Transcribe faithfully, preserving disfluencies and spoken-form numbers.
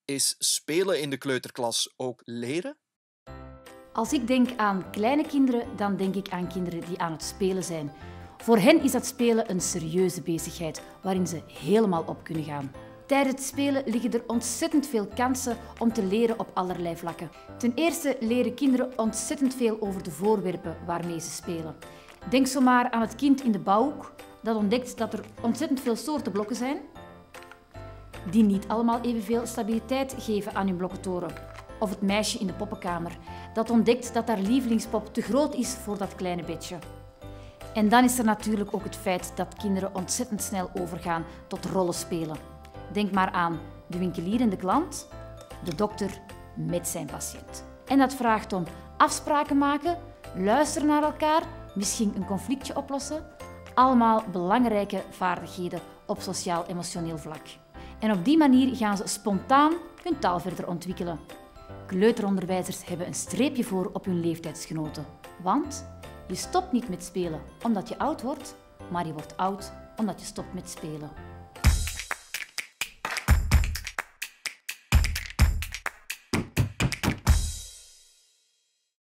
Is spelen in de kleuterklas ook leren? Als ik denk aan kleine kinderen, dan denk ik aan kinderen die aan het spelen zijn. Voor hen is dat spelen een serieuze bezigheid waarin ze helemaal op kunnen gaan. Tijdens het spelen liggen er ontzettend veel kansen om te leren op allerlei vlakken. Ten eerste leren kinderen ontzettend veel over de voorwerpen waarmee ze spelen. Denk zomaar aan het kind in de bouwhoek dat ontdekt dat er ontzettend veel soorten blokken zijn, die niet allemaal evenveel stabiliteit geven aan hun blokkentoren. Of het meisje in de poppenkamer dat ontdekt dat haar lievelingspop te groot is voor dat kleine bedje. En dan is er natuurlijk ook het feit dat kinderen ontzettend snel overgaan tot rollenspelen. Denk maar aan de winkelier en de klant, de dokter met zijn patiënt. En dat vraagt om afspraken maken, luisteren naar elkaar, misschien een conflictje oplossen. Allemaal belangrijke vaardigheden op sociaal-emotioneel vlak. En op die manier gaan ze spontaan hun taal verder ontwikkelen. Kleuteronderwijzers hebben een streepje voor op hun leeftijdsgenoten. Want je stopt niet met spelen omdat je oud wordt, maar je wordt oud omdat je stopt met spelen.